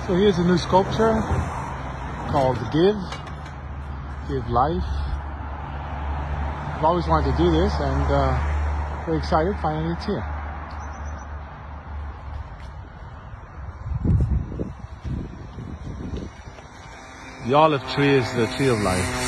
So here's a new sculpture called Give Life. I've always wanted to do this, and very excited, finally it's here. The olive tree is the tree of life.